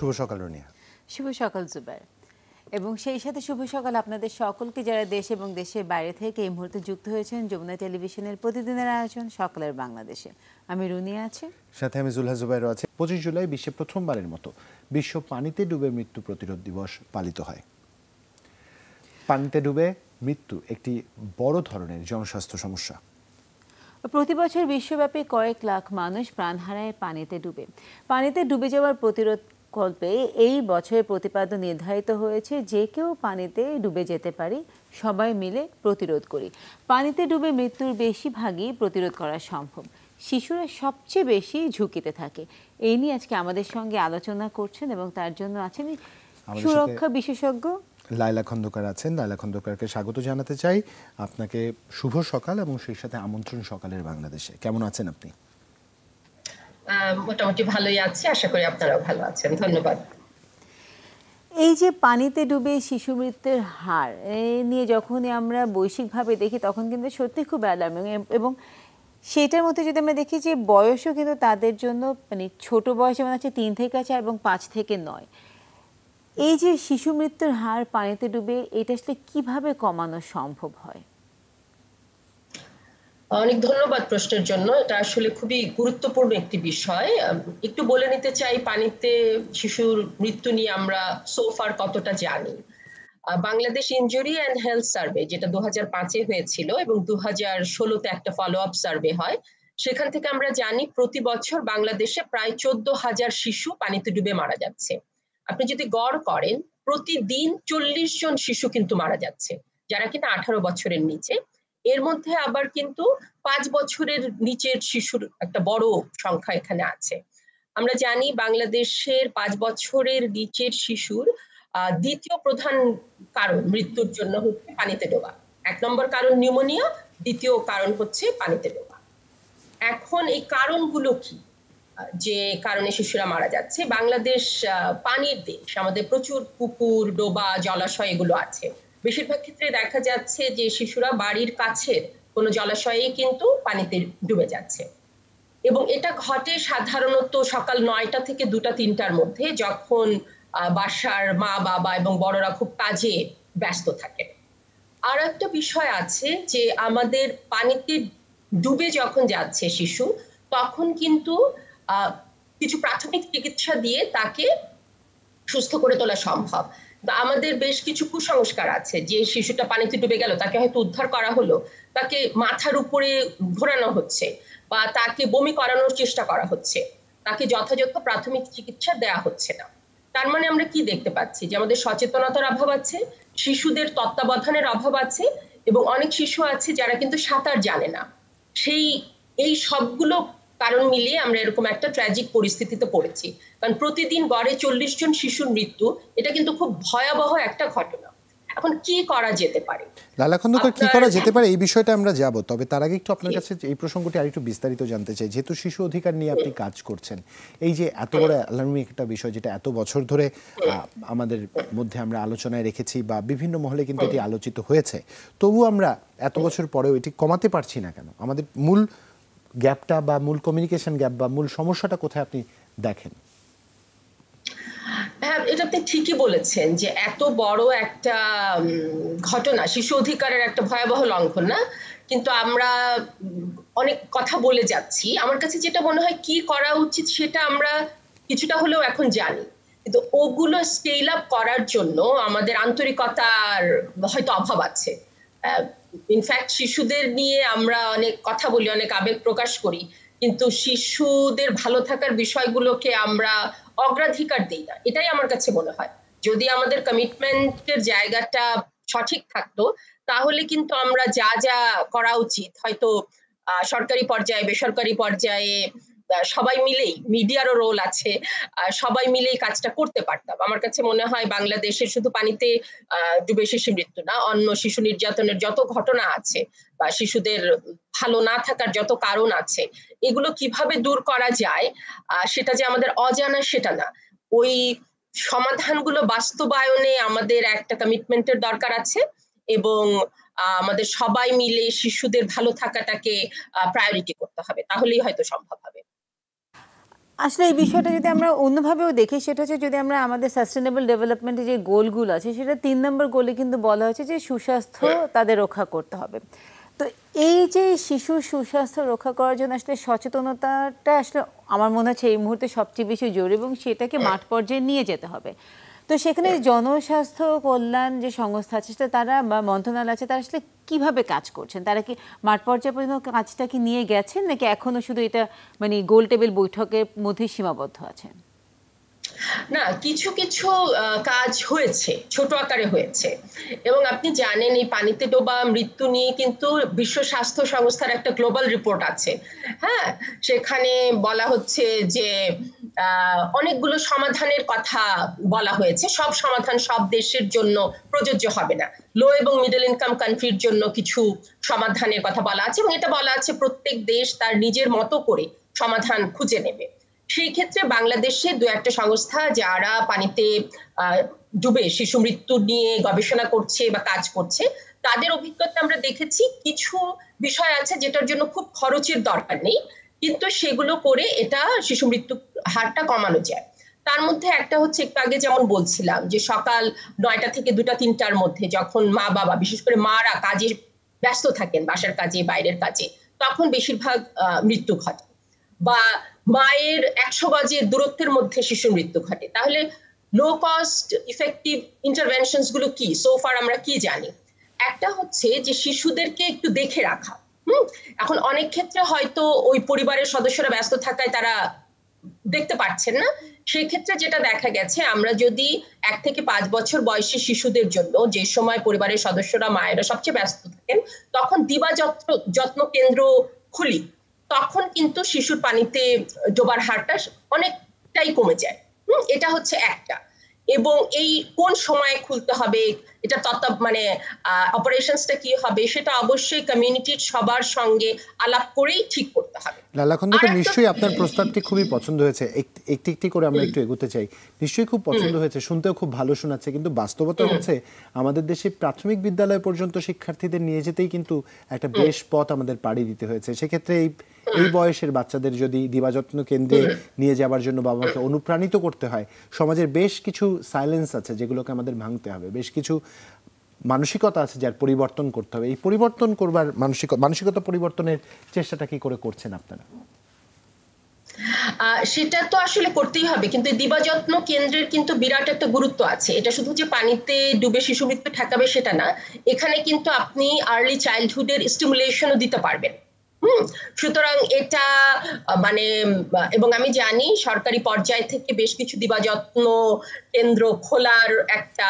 শুভ সকাল রুনিয়া। শুভ সকাল জুবাইর, এবং সেই সাথে শুভ সকাল আপনাদের সকলকে যারা দেশ এবং দেশের বাইরে থেকে এই মুহূর্তে যুক্ত হয়েছেন যমুনা টেলিভিশনের প্রতিদিনের আয়োজন সকালের বাংলাদেশে। আমি রুনিয়া আছি, সাথে আমি জুলহা জুবাইরও আছি। 25 জুলাই বিশ্বে প্রথমবারের মতো বিশ্ব পানিতে ডুবে মৃত্যু প্রতিরোধ দিবস পালিত হয়। পানিতে ডুবে মৃত্যু একটি বড় ধরনের জনস্বাস্থ্য সমস্যা। প্রতি বছর বিশ্বব্যাপী কয়েক লাখ মানুষ প্রাণ হারায় পানিতে ডুবে। পানিতে ডুবে যাওয়ার প্রতিরোধ কল্পে এই বছরের প্রতিপাদ্য নির্ধারিত হয়েছে যে কেউ পানিতে ডুবে যেতে পারি, সবাই মিলে প্রতিরোধ করি। পানিতে ডুবে মৃত্যুর বেশিরভাগই প্রতিরোধ করা সম্ভব। শিশুরা সবচেয়ে বেশি ঝুঁকিতে থাকে। এই নিয়ে আজকে আমাদের সঙ্গে আলোচনা করছেন এবং তার জন্য আছেন সুরক্ষা বিশেষজ্ঞ লায়লা খন্দকার আছেন। লায়লা খন্দকারকে স্বাগত জানাতে চাই। আপনাকে শুভ সকাল এবং সেই সাথে আমন্ত্রণ সকালের বাংলাদেশে। কেমন আছেন আপনি? মোটামুটি ভালোই আছি, আশা করি আপনারাও ভালো আছেন। ধন্যবাদ। এই যে পানিতে ডুবে শিশু মৃত্যুর হার নিয়ে যখনই আমরা বৈশ্বিকভাবে দেখি তখন কিন্তু সত্যি খুব অ্যালার্মিং, এবং সেটার মধ্যে যদি আমরা দেখি যে বয়সও কিন্তু তাদের জন্য মানে ছোট বয়সে মনে হচ্ছে 3 থেকে 4 এবং 5 থেকে 9। এই যে শিশু মৃত্যুর হার পানিতে ডুবে, এটা আসলে কিভাবে কমানো সম্ভব হয়? অনেক ধন্যবাদ প্রশ্নের জন্য। এটা আসলে খুবই গুরুত্বপূর্ণ একটি বিষয়। একটু বলে নিতে চাই পানিতে শিশুর মৃত্যু নিয়ে আমরা সোফার কতটা জানি। Bangladesh injury and health survey, যেটা 2005-এ হয়েছিল এবং 2016-তে একটা ফলো আপ সার্ভে হয়, সেখান থেকে আমরা জানি প্রতি বছর বাংলাদেশে প্রায় 14,000 শিশু পানিতে ডুবে মারা যাচ্ছে। আপনি যদি গড় করেন, প্রতিদিন 40 জন শিশু কিন্তু মারা যাচ্ছে, যারা কিনা 18 বছরের নিচে। এর মধ্যে আবার কিন্তু 5 বছরের নিচের শিশুর একটা বড় সংখ্যা এখানে আছে। আমরা জানি বাংলাদেশের 5 বছরের নিচের শিশুর দ্বিতীয় প্রধান কারণ মৃত্যুর জন্য হচ্ছে পানিতে ডোবা। 1 নম্বর কারণ নিউমোনিয়া, দ্বিতীয় কারণ হচ্ছে পানিতে ডোবা। এখন এই কারণগুলো কি, যে কারণে শিশুরা মারা যাচ্ছে? বাংলাদেশ পানির দেশ, আমাদের প্রচুর পুকুর, ডোবা, জলাশয় এগুলো আছে। বেশিরভাগ ক্ষেত্রে দেখা যাচ্ছে যে শিশুরা বাড়ির কাছের কোনো জলাশয়ে কিন্তু পানিতে ডুবে যাচ্ছে, এবং এটা ঘটে সাধারণত সকাল 9টা থেকে 2টা-3টার মধ্যে, যখন বাসার মা বাবা এবং বড়রা খুব কাজে ব্যস্ত থাকে। আর একটা বিষয় আছে যে আমাদের পানিতে ডুবে যখন যাচ্ছে শিশু, তখন কিন্তু কিছু প্রাথমিক চিকিৎসা দিয়ে তাকে সুস্থ করে তোলা সম্ভব। আমাদের বেশ কিছু কুসংস্কার আছে যে শিশুটা পানিতে ডুবে গেল, তাকে হয়তো উদ্ধার করা হলো, তাকে মাথার উপরে ঘোরানো হচ্ছে বা তাকে বমি করানোর চেষ্টা করা হচ্ছে, তাকে যথাযথ প্রাথমিক চিকিৎসা দেয়া হচ্ছে না। তার মানে আমরা কি দেখতে পাচ্ছি? যে আমাদের সচেতনতার অভাব আছে, শিশুদের তত্ত্বাবধানের অভাব আছে, এবং অনেক শিশু আছে যারা কিন্তু সাঁতার জানে না। এই সবগুলো কারণ মিলিয়ে আমরা এরকম একটা ট্র্যাজিক পরিস্থিতিতে পড়েছি। কারণ প্রতিদিন গড়ে 40 জন শিশুর মৃত্যু, এটা কিন্তু খুব ভয়াবহ একটা ঘটনা। এখন কি করা যেতে পারে? লায়লা খন্দকার, কি করা যেতে পারে এই বিষয়টা আমরা যাব, তবে তার আগে একটু আপনার কাছে এই প্রসঙ্গটি আরেকটু বিস্তারিত জানতে চাই। যেহেতু শিশু অধিকার নিয়ে আপনি কাজ করছেন, এই যে এত বড় অ্যালার্মিং একটা বিষয় যেটা এত বছর ধরে আমাদের মধ্যে আমরা আলোচনায় রেখেছি বা বিভিন্ন মহলে কিন্তু এটি আলোচিত হয়েছে, তবু আমরা এত বছর পরেও এটি কমাতে পারছি না কেন? আমাদের মূল গ্যাপটা বা মূল কমিউনিকেশন গ্যাপ বা মূল সমস্যাটা কোথায় আপনি দেখেন? হ্যাঁ, এটা আপনি ঠিকই বলেছেন যে এত বড় একটা ঘটনা, শিশু অধিকারের একটা ভয়াবহ লঙ্ঘন, না? কিন্তু আমরা অনেক কথা বলে যাচ্ছি। আমার কাছে যেটা মনে হয় কি করা উচিত সেটা আমরা কিছুটা হলেও এখন জানি, কিন্তু ওগুলো স্কেল আপ করার জন্য আমাদের আন্তরিকতার হয়তো অভাব আছে। ইনফ্যাক্ট শিশুদের নিয়ে আমরা অনেক কথা বলি, অনেক আবেগ প্রকাশ করি, কিন্তু শিশুদের ভালো থাকার বিষয়গুলোকে আমরা অগ্রাধিকার দিই না। এটাই আমার কাছে মনে হয়। যদি আমাদের কমিটমেন্টের জায়গাটা সঠিক থাকতো, তাহলে কিন্তু আমরা যা যা করা উচিত হয়তো সরকারি পর্যায়ে, বেসরকারি পর্যায়ে সবাই মিলেই, মিডিয়ারও রোল আছে, সবাই মিলেই কাজটা করতে পারতাম। আমার কাছে মনে হয় বাংলাদেশে শুধু পানিতে ডুবে শিশু মৃত্যু না, অন্য শিশু নির্যাতনের যত ঘটনা আছে বা শিশুদের ভালো না থাকার যত কারণ আছে, এগুলো কিভাবে দূর করা যায় সেটা যে আমাদের অজানা সেটা না। ওই সমাধানগুলো বাস্তবায়নে আমাদের একটা কমিটমেন্টের দরকার আছে, এবং আমাদের সবাই মিলে শিশুদের ভালো থাকাটাকে প্রায়োরিটি করতে হবে, তাহলেই হয়তো সম্ভব হবে। আসলে এই বিষয়টা যদি আমরা অন্যভাবেও দেখি, সেটা হচ্ছে যদি আমরা আমাদের সাস্টেনেবল ডেভেলপমেন্টের যে গোলগুলো আছে সেটা 3 নম্বর গোলে কিন্তু বলা হয়েছে যে সুস্বাস্থ্য তাদের রক্ষা করতে হবে। তো এই যে শিশুর সুস্বাস্থ্য রক্ষা করার জন্য আসলে সচেতনতাটা আসলে আমার মনে হচ্ছে এই মুহূর্তে সবচেয়ে বেশি জরুরি, এবং সেটাকে মাঠ পর্যায়ে নিয়ে যেতে হবে। তো সেখানে জনস্বাস্থ্য কল্যাণ যে সংস্থা আছে সেটা তারা বা মন্ত্রণালয় আছে, তারা আসলে কিভাবে কাজ করছেন? তারা কি মাঠ পর্যায়ে পর্যন্ত কাজটা কি নিয়ে গেছেন, নাকি এখনো শুধু এটা মানে গোল টেবিল বৈঠকের মধ্যে সীমাবদ্ধ আছেন? না, কিছু কিছু কাজ হয়েছে, ছোট আকারে হয়েছে। এবং আপনি জানেন এই পানিতে ডোবা মৃত্যু নিয়ে কিন্তু বিশ্ব স্বাস্থ্য সংস্থার একটা গ্লোবাল রিপোর্ট আছে। হ্যাঁ, সেখানে বলা হচ্ছে যে অনেকগুলো সমাধানের কথা বলা হয়েছে। সব সমাধান সব দেশের জন্য প্রযোজ্য হবে না। লো এবং মিডল ইনকাম কান্ট্রির জন্য কিছু সমাধানের কথা বলা আছে, এবং এটা বলা আছে প্রত্যেক দেশ তার নিজের মতো করে সমাধান খুঁজে নেবে। সেই ক্ষেত্রে বাংলাদেশে দু একটা সংস্থা যারা পানিতে ডুবে শিশু মৃত্যু নিয়ে গবেষণা করছে বা কাজ করছে, তাদের অভিজ্ঞতা আমরা দেখেছি কিছু বিষয় আছে যেটার জন্য খুব খরচের দরকার নেই, কিন্তু সেগুলো করে এটা শিশু মৃত্যু হারটা কমানো যায়। তার মধ্যে একটা হচ্ছে একটু আগে যেমন বলছিলাম যে সকাল 9টা থেকে 2টা 3টার মধ্যে যখন মা বাবা, বিশেষ করে মারা কাজে ব্যস্ত থাকেন, বাসার কাজে বাইরের কাজে, তখন বেশিরভাগ মৃত্যু ঘটে। বা মায়ের 100 গজের দূরত্বের মধ্যে শিশুর মৃত্যু ঘটে। তাহলে লো কস্ট ইফেক্টিভ ইন্টারভেনশনস গুলো কি, সোফার আমরা কি জানি? একটা হচ্ছে যে শিশুদেরকে একটু দেখে রাখা। এখন অনেক ক্ষেত্রে হয়তো ওই পরিবারের সদস্যরা ব্যস্ত থাকায় তারা দেখতে পাচ্ছেন না। সেই ক্ষেত্রে যেটা দেখা গেছে, আমরা যদি 1 থেকে 5 বছর বয়সী শিশুদের জন্য, যে সময় পরিবারের সদস্যরা মায়েরা সবচেয়ে ব্যস্ত থাকেন, তখন দিবা যত্ন কেন্দ্র খুলি, তখন কিন্তু শিশুর পানিতে ডোবার হারটা অনেকটাই কমে যায়। এটা হচ্ছে একটা। এবং এই কোন সময়ে খুলতে হবে, এটা মানে অপারেশনসটা কি হবে, সেটা অবশ্যই কমিউনিটির সবার সঙ্গে আলাপ করেই ঠিক করতে হবে। লালা খন্দকার, নিশ্চয়ই আপনার প্রস্তাবটি খুবই পছন্দ হয়েছে। একটি একটি করে আমরা একটু এগোতে চাই। নিশ্চয়ই খুব পছন্দ হয়েছে, শুনতেও খুব ভালো শোনাচ্ছে, কিন্তু বাস্তবতা হচ্ছে আমাদের দেশে প্রাথমিক বিদ্যালয় পর্যন্ত শিক্ষার্থীদের নিয়ে যেতেই কিন্তু একটা বেশ পথ আমাদের পাড়ি দিতে হয়েছে। সেক্ষেত্রে এই বয়সের বাচ্চাদের যদি দিবাযত্ন কেন্দ্রে নিয়ে যাওয়ার জন্য বাবা মাকে অনুপ্রাণিত করতে হয়, সমাজের বেশ কিছু সাইলেন্স আছে যেগুলোকে আমাদের ভাঙতে হবে, বেশ কিছু মানসিকতা আছে যার পরিবর্তন করতে হবে। এই পরিবর্তন করবার মানসিকতা পরিবর্তনের চেষ্টাটা কি করে করছেন আপনারা? সেটা তো আসলে করতেই হবে, কিন্তু দিবাযত্ন কেন্দ্রের কিন্তু বিরাট একটা গুরুত্ব আছে। এটা শুধু যে পানিতে ডুবে শিশু মৃত্যু ঠেকাবে সেটা না, এখানে কিন্তু আপনি আর্লি চাইল্ডহুডের স্টিমুলেশনও দিতে পারবেন। সুতরাং এটা মানে, এবং আমি জানি সরকারি পর্যায় থেকে বেশ কিছু দিবাযত্ন কেন্দ্র খোলার একটা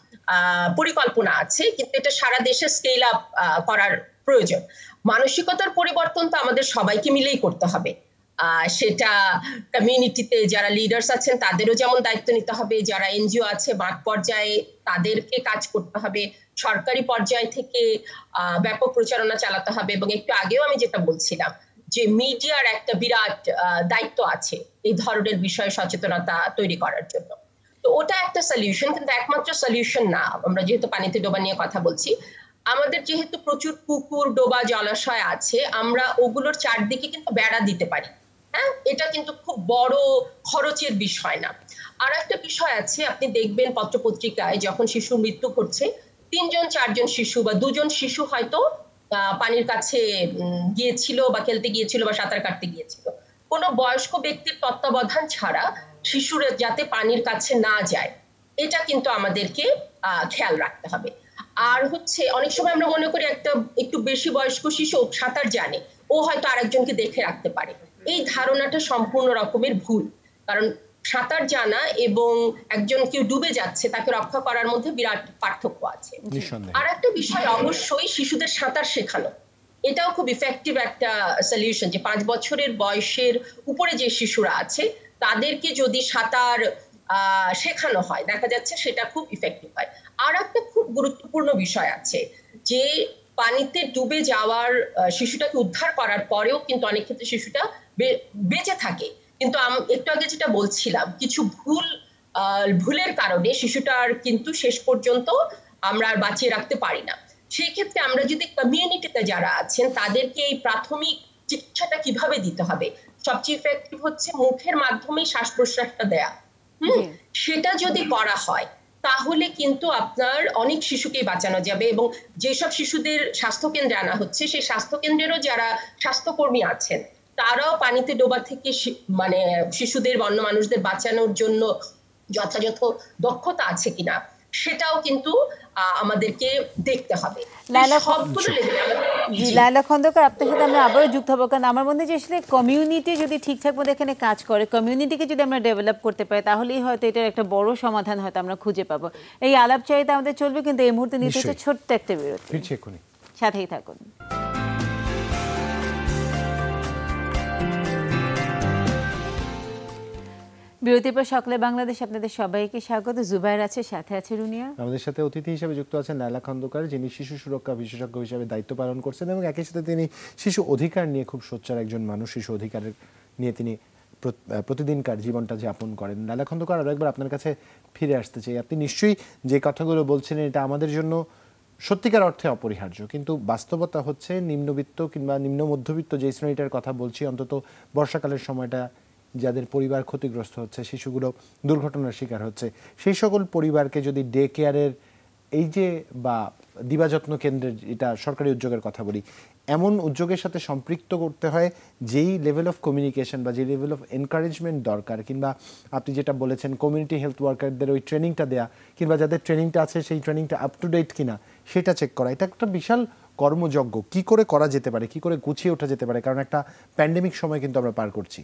পরিকল্পনা আছে, কিন্তু এটা সারা দেশে স্কেল আপ করার প্রয়োজন। মানসিকতার পরিবর্তন তো আমাদের সবাইকে মিলেই করতে হবে। সেটা কমিউনিটিতে যারা লিডার্স আছেন তাদেরও যেমন দায়িত্ব নিতে হবে, যারা এনজিও আছে মাঠ পর্যায়ে তাদেরকে কাজ করতে হবে, সরকারি পর্যায় থেকে ব্যাপক প্রচারণা চালাতে হবে। এবং একটু আগেও আমি যেটা বলছিলাম যে মিডিয়ার একটা বিরাট দায়িত্ব আছে এই ধরনের বিষয়ে সচেতনতা তৈরি করার জন্য। তো ওটা একটা সলিউশন, কিন্তু একমাত্র সলিউশন না। আমরা যেহেতু পানিতে ডোবা নিয়ে কথা বলছি, আমাদের যেহেতু প্রচুর পুকুর ডোবা জলাশয় আছে, আমরা ওগুলোর চারদিকে কিন্তু বেড়া দিতে পারি। হ্যাঁ, এটা কিন্তু খুব বড় খরচের বিষয় না। আর একটা বিষয় আছে, আপনি দেখবেন পত্রপত্রিকায় যখন শিশুর মৃত্যু ঘটছে, 3জন 4জন শিশু বা 2জন শিশু হয়তো পানির কাছে গিয়েছিল বা খেলতে গিয়েছিল বা সাঁতার কাটতে গিয়েছিল। কোনো বয়স্ক ব্যক্তির তত্ত্বাবধান ছাড়া শিশুরা যাতে পানির কাছে না যায়, এটা কিন্তু আমাদেরকে খেয়াল রাখতে হবে। আর হচ্ছে অনেক সময় আমরা মনে করি একটা একটু বেশি বয়স্ক শিশু সাঁতার জানে, ও হয়তো আরেকজনকে দেখে রাখতে পারে। এই ধারণাটা সম্পূর্ণ রকমের ভুল। কারণ সাঁতার জানা এবং একজন কেউ ডুবে যাচ্ছে তাকে রক্ষা করার মধ্যে বিরাট পার্থক্য আছে। আর একটা বিষয় অবশ্যই শিশুদের সাঁতার শেখানো, এটাও খুব ইফেক্টিভ একটা সলিউশন, যে 5 বছরের বয়সের উপরে যে শিশুরা আছে তাদেরকে যদি সাঁতার শেখানো হয়, দেখা যাচ্ছে সেটা খুব ইফেক্টিভ হয়। আর একটা খুব গুরুত্বপূর্ণ বিষয় আছে যে পানিতে ডুবে যাওয়ার শিশুটাকে উদ্ধার করার পরেও কিন্তু অনেক ক্ষেত্রে শিশুটা বেঁচে থাকে, কিন্তু একটু আগে যেটা বলছিলাম কিছু ভুলের কারণে শিশুটার কিন্তু শেষ পর্যন্ত আমরা আর বাঁচিয়ে রাখতে পারি না। সেই ক্ষেত্রে আমরা যদি কমিউনিটিতে যারা আছেন তাদেরকে এই প্রাথমিক চিকিৎসাটা কিভাবে দিতে হবে, সবচেয়ে ইফেক্টিভ হচ্ছে মুখের মাধ্যমেই শ্বাস প্রশ্বাসটা দেয়া। সেটা যদি করা হয় তাহলে কিন্তু আপনার অনেক শিশুকেই বাঁচানো যাবে, এবং যেসব শিশুদের স্বাস্থ্যকেন্দ্রে আনা হচ্ছে সেই স্বাস্থ্যকেন্দ্রেরও যারা স্বাস্থ্যকর্মী আছেন তারাও পানিতে ডোবা থেকে মানে শিশুদের, বন্য মানুষদের বাঁচানোর জন্য যথাযথ দক্ষতা আছে কিনা সেটাও কিন্তু আমাদেরকে দেখতে হবে। লায়লা খন্দকার, আপনার সাথে আমরা আবারও যুক্ত হবো, কারণ আমার মনে হয় যে আসলে কমিউনিটি যদি ঠিকঠাক মতো এখানে কাজ করে, কমিউনিটিকে যদি আমরা ডেভেলপ করতে পারি, তাহলেই হয়তো এটার একটা বড় সমাধান হয়তো আমরা খুঁজে পাবো। এই আলাপচারিতা আমাদের চলবে, কিন্তু এই মুহূর্তে নিতে হচ্ছে ছোট্ট একটা বিরতি। সাথেই থাকুন। বিরতির পর সকলে বাংলাদেশ আপনাদের সবাইকে স্বাগত। জুবাইর আছে, সাথে আছে রুনিয়া। আমাদের সাথে অতিথি হিসেবে যুক্ত আছেন লায়লা খন্দকার, যিনি শিশু সুরক্ষা বিশেষজ্ঞ হিসেবে দায়িত্ব পালন করছেন, এবং একই সাথে তিনি শিশু অধিকার নিয়ে খুব সোচ্চার একজন মানুষ। শিশু অধিকারের নিয়ে তিনি প্রতিদিনকার জীবনটা যাপন করেন। লায়লা খন্দকার, আরও একবার আপনার কাছে ফিরে আসতে চাই। আপনি নিশ্চয়ই যে কথাগুলো বলছিলেন এটা আমাদের জন্য সত্যিকার অর্থে অপরিহার্য, কিন্তু বাস্তবতা হচ্ছে নিম্নবিত্ত কিংবা নিম্ন মধ্যবিত্ত যে শ্রেণীটার কথা বলছি, অন্তত বর্ষাকালের সময়টা যাদের পরিবার ক্ষতিগ্রস্ত হচ্ছে, শিশুগুলো দুর্ঘটনার শিকার হচ্ছে, সেই সকল পরিবারকে যদি ডে কেয়ারের এই যে বা দিবাযত্ন কেন্দ্রের, এটা সরকারি উদ্যোগের কথা বলি, এমন উদ্যোগের সাথে সম্পৃক্ত করতে হয় যেই লেভেল অফ কমিউনিকেশন বা যে লেভেল অফ এনকারেজমেন্ট দরকার, কিংবা আপনি যেটা বলেছেন কমিউনিটি হেলথ ওয়ার্কারদের ওই ট্রেনিংটা দেয়া, কিংবা যাদের ট্রেনিংটা আছে সেই ট্রেনিংটা আপ টু ডেট কিনা সেটা চেক করা, এটা একটা বিশাল কর্মযজ্ঞ। কি করে করা যেতে পারে, কি করে গুছিয়ে ওঠা যেতে পারে, কারণ একটা প্যান্ডেমিক সময় কিন্তু আমরা পার করছি।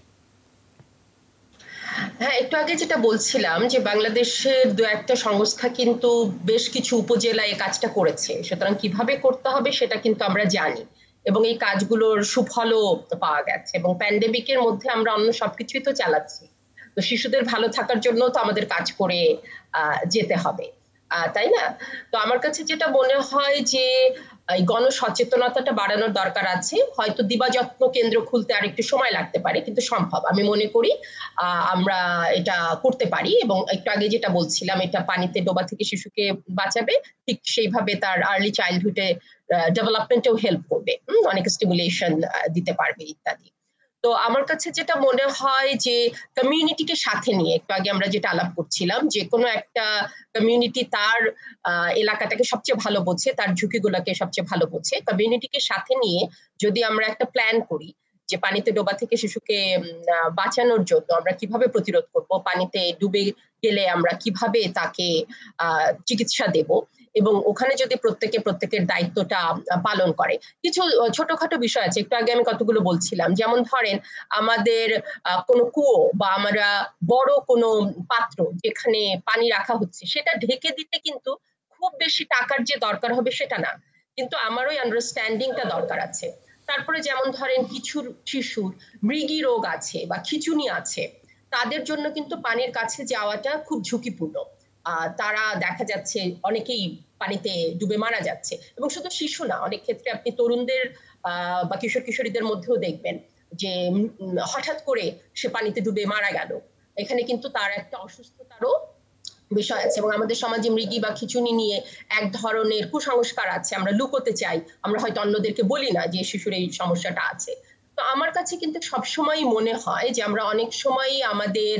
হ্যাঁ, একটু আগে যেটা বলছিলাম যে বাংলাদেশের দু একটা সংস্থা কিন্তু বেশ কিছু উপজেলায় এই কাজটা করেছে, সুতরাং কিভাবে করতে হবে সেটা কিন্তু আমরা জানি, এবং এই কাজগুলোর সুফলও পাওয়া গেছে, এবং প্যান্ডেমিকের মধ্যে আমরা অন্য সবকিছুই তো চালাচ্ছি, তো শিশুদের ভালো থাকার জন্য তো আমাদের কাজ করে যেতে হবে, তাই না? তো আমার কাছে যেটা মনে হয় যে এই গণসচেতনতাটা বাড়ানোর দরকার আছে। হয়তো দিবাযত্ন কেন্দ্র খুলতে আর একটু সময় লাগতে পারে, কিন্তু সম্ভব আমি মনে করি আমরা এটা করতে পারি। এবং একটু আগে যেটা বলছিলাম, এটা পানিতে ডোবা থেকে শিশুকে বাঁচাবে, ঠিক সেইভাবে তার আর্লি চাইল্ডহুডে ডেভেলপমেন্টেও হেল্প করবে, অনেক স্টিমুলেশন দিতে পারবে ইত্যাদি। তো আমার কাছে যেটা মনে হয় যে কমিউনিটিকে সাথে নিয়ে, একটু আগে আমরা যেটা আলাপ করছিলাম, যে কোনো একটা কমিউনিটি তার এলাকাটাকে সবচেয়ে ভালো বোঝে, তার ঝুঁকিগুলোকে সবচেয়ে ভালো বোঝে। কমিউনিটিকে সাথে নিয়ে যদি আমরা একটা প্ল্যান করি যে পানিতে ডোবা থেকে শিশুকে বাঁচানোর জন্য আমরা কিভাবে প্রতিরোধ করব, পানিতে ডুবে গেলে আমরা কিভাবে তাকে চিকিৎসা দেব, এবং ওখানে যদি প্রত্যেকের দায়িত্বটা পালন করে। কিছু ছোটখাটো বিষয় আছে, একটু আগে আমি কতগুলো বলছিলাম, যেমন ধরেন আমাদের কোনো কুয়ো বা আমরা বড় কোনো পাত্র যেখানে পানি রাখা হচ্ছে সেটা ঢেকে দিতে কিন্তু খুব বেশি টাকার যে দরকার হবে সেটা না, কিন্তু আমার ওই আন্ডারস্ট্যান্ডিংটা দরকার আছে। তারপরে যেমন ধরেন কিছু শিশুর মৃগী রোগ আছে বা খিঁচুনি আছে, তাদের জন্য কিন্তু পানির কাছে যাওয়াটা খুব ঝুঁকিপূর্ণ। তারা দেখা যাচ্ছে অনেকেই পানিতে ডুবে মারা যাচ্ছে, এবং শুধু শিশু না, অনেক ক্ষেত্রে আপনি তরুণদের বা কিশোর কিশোরীদের মধ্যেও দেখবেন যে হঠাৎ করে সে পানিতে ডুবে মারা গেল। এখানে কিন্তু তার একটা অসুস্থতারও বিষয় আছে, এবং আমাদের সমাজে মৃগী বা খিঁচুনি নিয়ে এক ধরনের কুসংস্কার আছে, আমরা লুকোতে চাই, আমরা হয়তো অন্যদেরকে বলি না যে শিশুর এই সমস্যাটা আছে। তো আমার কাছে কিন্তু সবসময় মনে হয় যে আমরা অনেক সময় আমাদের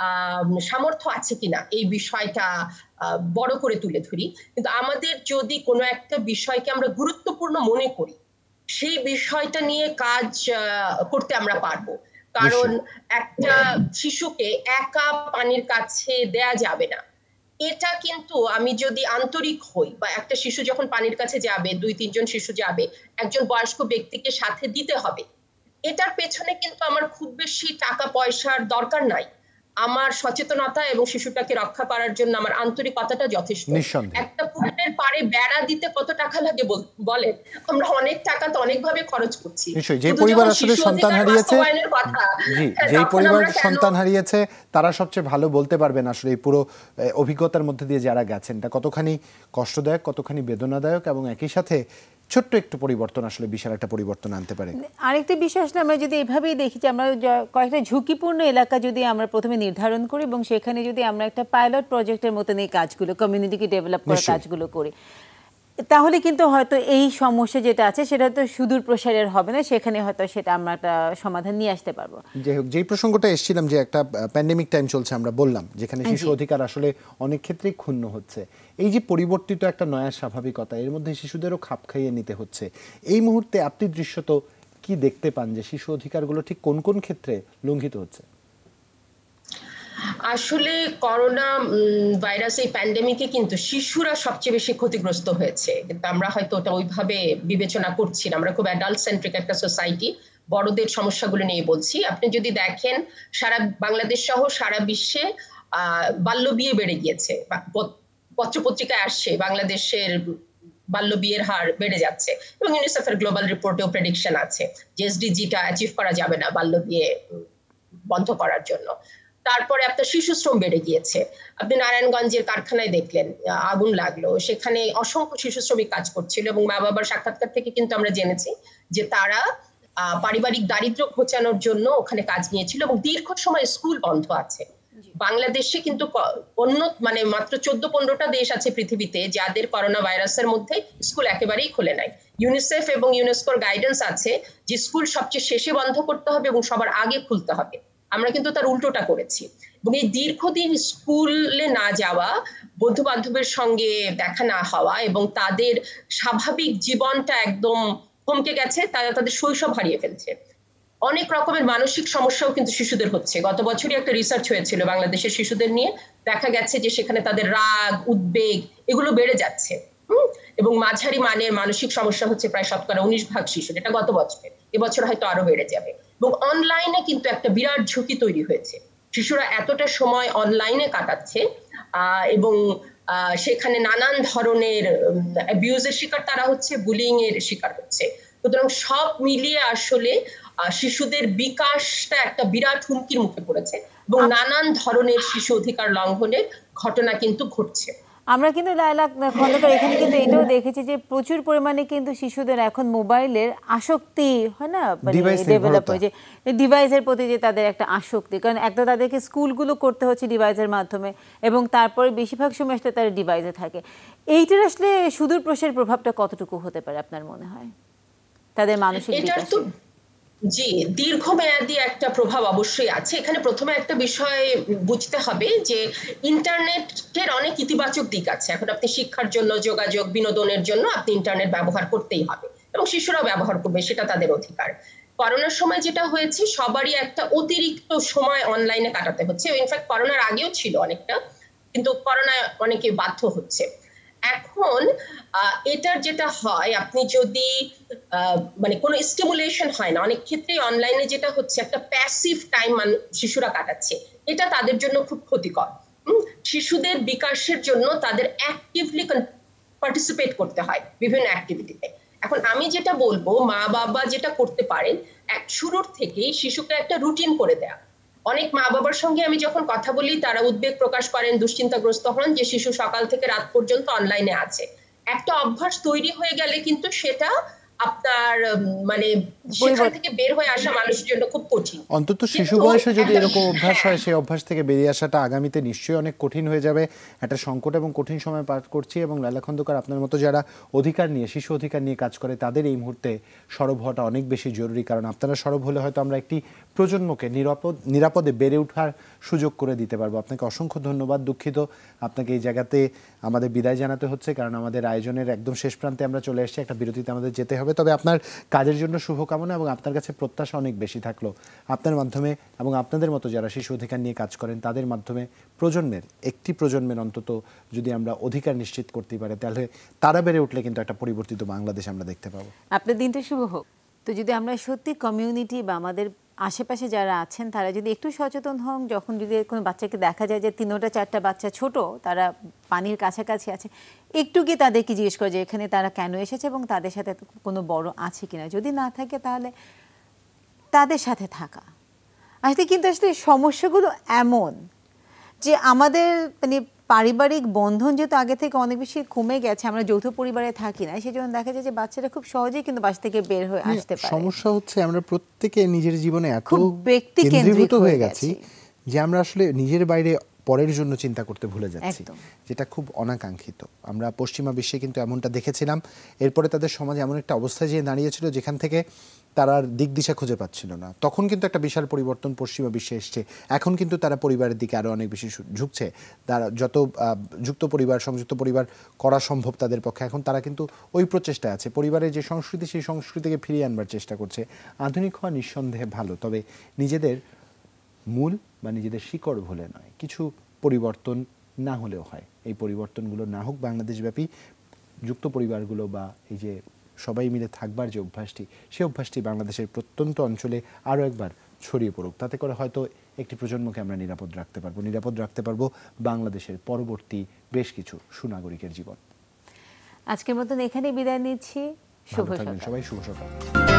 সামর্থ্য আছে কিনা এই বিষয়টা বড় করে তুলে ধরি, কিন্তু আমাদের যদি কোনো একটা বিষয়কে আমরা গুরুত্বপূর্ণ মনে করি, সেই বিষয়টা নিয়ে কাজ করতে আমরা পারবো। কারণ একটা শিশুকে একা পানির কাছে দেয়া যাবে না, এটা কিন্তু আমি যদি আন্তরিক হই, বা একটা শিশু যখন পানির কাছে যাবে, 2-3 জন শিশু যাবে, একজন বয়স্ক ব্যক্তিকে সাথে দিতে হবে, এটার পেছনে কিন্তু আমার খুব বেশি টাকা পয়সার দরকার নাই, আমার সচেতনতা এবং শিশুটাকে রক্ষা করার জন্য আমার আন্তরিকতাটা যথেষ্ট। একটা পুকুরের পাড়ে বেড়া দিতে কত টাকা লাগে বলেন? আমরা অনেক টাকা তো অনেকভাবে খরচ করছি। যে পরিবার আসলে সন্তান হারিয়েছে, যে পরিবার সন্তান হারিয়েছে তারা সবচেয়ে ভালো বলতে পারবেন আসলে এই পুরো অভিজ্ঞতার মধ্যে দিয়ে যারা গেছেন, এটা কতখানি কষ্টদায়ক, কতখানি বেদনাদায়ক, এবং একই সাথে ছোট্ট একটু পরিবর্তন আসলে বিশাল একটা পরিবর্তন আনতে পারে। আরেকটা বিষয় আসলে আমরা যদি এভাবেই দেখি যে আমরা কয়েকটা ঝুঁকিপূর্ণ এলাকা যদি আমরা প্রথমে নির্ধারণ করি, এবং সেখানে যদি আমরা একটা পাইলট প্রজেক্টের মতো এই কাজগুলো, কমিউনিটিকে ডেভেলপ করার কাজগুলো করি, তাহলে কিন্তু হয়তো এই সমস্যা যেটা আছে সেটা তো সুদূর প্রসারের হবে না, সেখানে হয়তো সেটা আমরা একটা সমাধান নিয়ে আসতে পারবো। যাই হোক, যেই প্রসঙ্গটা এসেছিলাম যে একটা প্যান্ডেমিক টাইম চলছে, আমরা বললাম যেখানে শিশু অধিকার আসলে অনেক ক্ষেত্রেই ক্ষুণ্ণ হচ্ছে। এই যে পরিবর্তিত একটা নয়া স্বাভাবিকতা, এর মধ্যে শিশুদেরও খাপ খাইয়ে নিতে হচ্ছে। এই মুহূর্তে আপনি দৃশ্যত কি দেখতে পান যে শিশু অধিকারগুলো ঠিক কোন কোন ক্ষেত্রে লঙ্ঘিত হচ্ছে? আসলে করোনা ভাইরাস এই প্যান্ডেমিকে কিন্তু শিশুরা সবচেয়ে বেশি ক্ষতিগ্রস্ত হয়েছে, কিন্তু আমরা হয়তো ওটা ওইভাবে বিবেচনা করছি না। আমরা খুব অ্যাডাল্ট সেন্ট্রিক একটা সোসাইটি, বড়দের সমস্যাগুলো নিয়ে বলছি। আপনি যদি দেখেন সারা বাংলাদেশ সহ সারা বিশ্বে বাল্য বিয়ে বেড়ে গিয়েছে, পত্রপত্রিকায় আসছে বাংলাদেশের বাল্য বিয়ের হার বেড়ে যাচ্ছে, এবং ইউনিসেফের গ্লোবাল রিপোর্টেও প্রেডিকশন আছে যে এসডিজিটা অ্যাচিভ করা যাবে না বাল্য বিয়ে বন্ধ করার জন্য। তারপরে আপনার শিশু শ্রম বেড়ে গিয়েছে। আপনি নারায়ণগঞ্জের কারখানায় দেখলেন আগুন লাগলো, সেখানে অসংখ্য শিশু শ্রমিক কাজ করছিল, এবং মা বাবার সাক্ষাৎকার থেকে কিন্তু আমরা জেনেছি যে তারা পারিবারিক দারিদ্র্য ঘোচানোর জন্য ওখানে কাজ নিয়েছিল, এবং দীর্ঘ সময় স্কুল বন্ধ আছে। বাংলাদেশে কিন্তু অন্য মানে মাত্র 14-15টা দেশ আছে পৃথিবীতে যাদের করোনা ভাইরাসের মধ্যে স্কুল একেবারেই খোলে নাই। ইউনিসেফ এবং ইউনেস্কোর গাইডেন্স আছে যে স্কুল সবচেয়ে শেষে বন্ধ করতে হবে এবং সবার আগে খুলতে হবে। আমরা কিন্তু তার উল্টোটা করেছি, এবং এই দীর্ঘদিন স্কুলে না যাওয়া, বন্ধু বান্ধবের সঙ্গে দেখা না হওয়া, এবং তাদের স্বাভাবিক জীবনটা একদম থমকে গেছে, তারা তাদের শৈশব হারিয়ে ফেলছে। অনেক রকমের মানসিক সমস্যাও কিন্তু শিশুদের হচ্ছে। গত বছরই একটা রিসার্চ হয়েছিল বাংলাদেশের শিশুদের নিয়ে, দেখা গেছে যে সেখানে তাদের রাগ, উদ্বেগ এগুলো বেড়ে যাচ্ছে, এবং মাঝারি মানের মানসিক সমস্যা হচ্ছে প্রায় 19% শিশু, এটা গত বছরে। এবছর হয়তো আরো বেড়ে যাবে। এবং অনলাইনে কিন্তু একটা বিরাট ঝুঁকি তৈরি হয়েছে। শিশুরা এতটা সময় অনলাইনে কাটাচ্ছে এবং সেখানে নানান ধরনের অ্যাবিউজের শিকার তারা হচ্ছে, বুলিং এর শিকার হচ্ছে। সুতরাং সব মিলিয়ে আসলে শিশুদের বিকাশটা একটা বিরাট হুমকির মুখে পড়েছে, এবং নানান ধরনের শিশু অধিকার লঙ্ঘনের ঘটনা কিন্তু ঘটছে। আমরা কিন্তু লায়লা খন্দকার এখানে কিন্তু এটাও দেখেছি যে প্রচুর পরিমাণে কিন্তু শিশুদের এখন মোবাইলের আসক্তি হয় না, ডেভেলপ হয়েছে ডিভাইসের প্রতি, যে তাদের একটা আসক্তি। কারণ একটা তাদেরকে স্কুলগুলো করতে হচ্ছে ডিভাইসের মাধ্যমে, এবং তারপরে বেশিরভাগ সময় আসলে তারা ডিভাইসে থাকে। এইটার আসলে সুদূর প্রসারের প্রভাবটা কতটুকু হতে পারে আপনার মনে হয় তাদের মানসিক বিকাশে? জি, দীর্ঘমেয়াদী একটা প্রভাব অবশ্যই আছে। এখানে প্রথমে একটা বিষয় বুঝতে হবে যে ইন্টারনেটের অনেক ইতিবাচক দিক আছে। এখন আপনি শিক্ষার জন্য, যোগাযোগ, বিনোদনের জন্য আপনি ইন্টারনেট ব্যবহার করতেই হবে, এবং শিশুরাও ব্যবহার করবে, সেটা তাদের অধিকার। করোনার সময় যেটা হয়েছে, সবারই একটা অতিরিক্ত সময় অনলাইনে কাটাতে হচ্ছে। ইনফ্যাক্ট করোনার আগেও ছিল অনেকটা, কিন্তু করোনায় অনেকে বাধ্য হচ্ছে। এখন এটার যেটা হয়, আপনি যদি মানে কোনো স্টিমুলেশন হয় না, অনেক ক্ষেত্রে অনলাইনে যেটা হচ্ছে একটা প্যাসিভ টাইম শিশুরা কাটাচ্ছে, এটা তাদের জন্য খুব ক্ষতিকর। শিশুদের বিকাশের জন্য তাদের অ্যাক্টিভলি পার্টিসিপেট করতে হয় বিভিন্ন অ্যাক্টিভিটিতে। এখন আমি যেটা বলবো, মা বাবা যেটা করতে পারেন, শুরুর থেকেই শিশুকে একটা রুটিন করে দেয়া। অনেক মা বাবার সঙ্গে আমি যখন কথা বলি, তারা উদ্বেগ প্রকাশ করেন, দুশ্চিন্তাগ্রস্ত হন যে শিশু সকাল থেকে রাত পর্যন্ত অনলাইনে আছে। একটা অভ্যাস তৈরি হয়ে গেলে কিন্তু সেটা আপনার মানে সেখান থেকে বের হয়ে আসা মানুষের জন্য খুব কঠিন। অন্তত শিশু বয়সে যদি এরকম অভ্যাস হয়, সেই অভ্যাস থেকে বেরিয়ে আসাটা আগামীতে নিশ্চয়ই অনেক কঠিন হয়ে যাবে। একটা সংকট এবং কঠিন সময় পার করছি, এবং লায়লা খন্দকার, আপনার মতো যারা অধিকার নিয়ে, শিশু অধিকার নিয়ে কাজ করে, তাদের এই মুহূর্তে সরব হওয়াটা অনেক বেশি জরুরি। কারণ আপনারা সরব হলে হয়তো আমরা একটি প্রজন্মকে নিরাপদে বেড়ে ওঠার সুযোগ করে দিতে পারবো। আপনাকে অসংখ্য ধন্যবাদ। দুঃখিত আপনাকে এই জায়গাতে আমাদের বিদায় জানাতে হচ্ছে, কারণ আমাদের আয়োজনের একদম শেষ প্রান্তে আমরা চলে এসেছি, একটা বিরতিতে আমাদের যেতে হবে। তবে আপনার কাজের জন্য শুভকামনা, এবং আপনার কাছে প্রত্যাশা অনেক বেশি থাকলো আপনার মাধ্যমে, এবং আপনাদের মতো যারা শিশু অধিকার নিয়ে কাজ করেন তাদের মাধ্যমে একটি প্রজন্মের অন্তত যদি আমরা অধিকার নিশ্চিত করতে পারি, তাহলে তারা বেড়ে উঠলে কিন্তু একটা পরিবর্তিত বাংলাদেশ আমরা দেখতে পাবো। আপনার দিনটা শুভ হোক। তো যদি আমরা সত্যি কমিউনিটি বা আমাদের আশেপাশে যারা আছেন তারা যদি একটু সচেতন হন, যখন যদি কোনো বাচ্চাকে দেখা যায় যে 3-4টা বাচ্চা ছোট, তারা পানির কাছাকাছি আছে, একটু গিয়ে তাদেরকে জিজ্ঞেস করে যে এখানে তারা কেন এসেছে এবং তাদের সাথে কোনো বড় আছে কিনা, যদি না থাকে তাহলে তাদের সাথে থাকা। আসলে কিন্তু আসলে সমস্যাগুলো এমন যে আমাদের মানে পারিবারিক বন্ধন যেহেতু আগে থেকে অনেক বেশি কমে গেছে, আমরা যৌথ পরিবারে থাকি না, সেই জন্য দেখা যায় যে বাচ্চারা খুব সহজেই কিন্তু বাসা থেকে বের হয়ে আসতে পারে। সমস্যা হচ্ছে আমরা প্রত্যেকে নিজের জীবনে এত ব্যক্তিকেন্দ্রিক হয়ে গেছি যে আমরা আসলে নিজের বাইরে পরের জন্য চিন্তা করতে ভুলে যাচ্ছি, একদম। যেটা খুব অনাকাঙ্ক্ষিত। আমরা পশ্চিমা বিশ্বে কিন্তু এমনটা দেখেছিলাম। এরপরে তাদের সমাজ এমন একটা অবস্থায় যেয়ে দাঁড়িয়েছিল যেখান থেকে তারা আর দিক দিশা খুঁজে পাচ্ছিল না। তখন কিন্তু একটা বিশাল পরিবর্তন পশ্চিমা বিশ্বে এসছে। এখন কিন্তু তারা পরিবারের দিকে আরও অনেক বেশি ঝুঁকছে। তারা যত যুক্ত পরিবার, সংযুক্ত পরিবার করা সম্ভব তাদের পক্ষে, এখন তারা কিন্তু ওই প্রচেষ্টায় আছে। পরিবারের যে সংস্কৃতি, সেই সংস্কৃতিকে ফিরিয়ে আনবার চেষ্টা করছে। আধুনিক হওয়া নিঃসন্দেহে ভালো, তবে নিজেদের মূল বা নিজেদের শিকড় ভুলে নয়। কিছু পরিবর্তন না হলেও হয়, এই পরিবর্তনগুলো না হোক বাংলাদেশব্যাপী। যুক্ত পরিবারগুলো বা এই যে সবাই মিলে থাকবার যে অভ্যাসটি, সেই অভ্যাসটি বাংলাদেশের প্রত্যন্ত অঞ্চলে আরও একবার ছড়িয়ে পড়ুক। তাতে করে হয়তো একটি প্রজন্মকে আমরা নিরাপদ রাখতে পারবো বাংলাদেশের পরবর্তী বেশ কিছু সুনাগরিকের জীবন। আজকের মতন এখানেই বিদায় নিচ্ছি। শুভ ভালো থাকবেন সকাল। সবাই, শুভ সকাল।